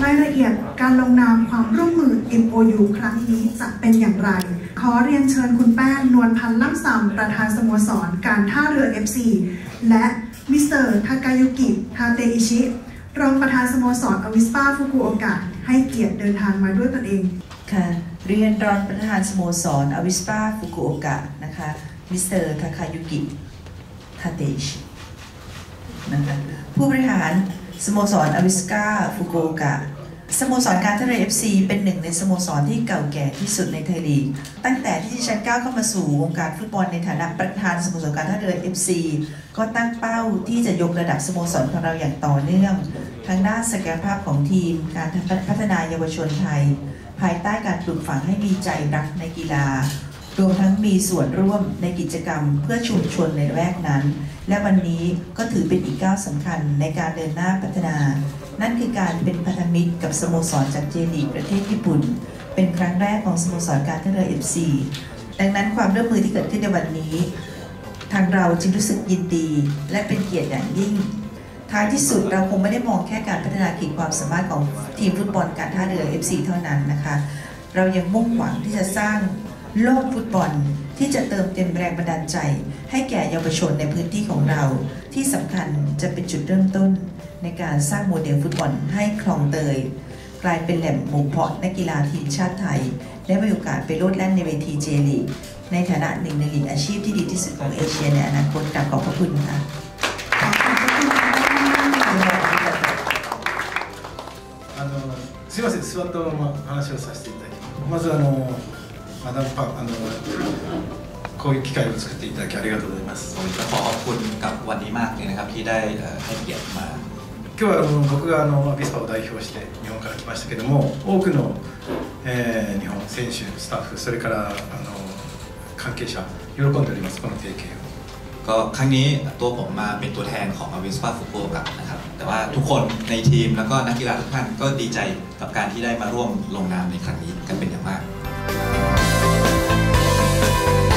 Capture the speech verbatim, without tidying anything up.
รายละเอียดการลงนามความร่วมมือ เอ็ม โอ ยู ครั้งนี้จะเป็นอย่างไรขอเรียนเชิญคุณแป้งนวลพันธ์ล่ำซำประธานสโมสรการท่าเรือ เอฟ ซี และมิสเตอร์ทากายุกิทาเตอิชิรองประธานสโมสรอวิสปาฟุกุโอกะให้เกียรติเดินทางมาด้วยตนเองค่ะเรียนรองประธานสโมสรอวิสปาฟุกุโอกะนะคะมิสเตอร์ทาคายุกิทาเตอิชินะคะผู้บริหารสโมสรอวิสปาฟุกุโอกะสโมสรการท่าเรือ เอฟ ซี เป็นหนึ่งในสโมสรที่เก่าแก่ที่สุดในไทยลีกตั้งแต่ที่ดิฉันก้าวเข้ามาสู่วงการฟุตบอลในฐานะประธานสโมสรการท่าเรือ เอฟ ซี ก็ตั้งเป้าที่จะยกระดับสโมสรของเราอย่างต่อเนื่องทั้งด้านศักยภาพของทีมการพัฒนาเยาวชนไทยภายใต้การปลูกฝังให้มีใจรักในกีฬารวมทั้งมีส่วนร่วมในกิจกรรมเพื่อชุมชนในละแวกนั้นและวันนี้ก็ถือเป็นอีกก้าวสำคัญในการเดินหน้าพัฒนานั่นคือการเป็นพันธมิตรกับสโมสรจากเจลีกประเทศญี่ปุ่นเป็นครั้งแรกของสโมสรการท่าเรือ เอฟ ซี ดังนั้นความร่วมมือที่เกิดขึ้นในวันนี้ทางเราจึงรู้สึกยินดีและเป็นเกียรติอย่างยิ่งท้ายที่สุดเราคงไม่ได้มองแค่การพัฒนาขีดความสามารถของทีมฟุตบอลการท่าเรือ เอฟ ซี เท่านั้นนะคะเรายังมุ่งหวังที่จะสร้างโลกฟุตบอลที่จะเติมเต็มแรงบันดาลใจให้แก่เยาวชนในพื้นที่ของเราที่สำคัญจะเป็นจุดเริ่มต้นในการสร้างโมเดลฟุตบอลให้คลองเตยกลายเป็นแหล่งบ่มเพาะนักกีฬาทีมชาติไทยและมีโอกาสไปโลดแล่นในเวทีเจลีกในฐานะหนึ่งในลีกอาชีพที่ดีที่สุดของเอเชียในอนาคตกราบขอบพระคุณค่ะすみません、座ったまま話をさせていただきます。まずあのマダムパンあのこういう機会を作っていただきありがとうございます。 ขอขอบคุณกับวันนี้มากเลยนะครับที่ได้ให้เกียรติมา今日はあの僕があのアビスパを代表して日本から来ましたけども、多くの、えー、日本選手、スタッフ、それからあの関係者喜んでおりますこの提携を。 ก็ครั้งนี้ตัวผมมาเป็นตัวแทนของอวิสปาฟุกุโอกะนะครับแต่ว่าทุกคนในทีมแล้วก็นักกีฬาทุกท่านก็ดีใจกับการที่ได้มาร่วมลงนามในครั้งนี้กันเป็นอย่างมาก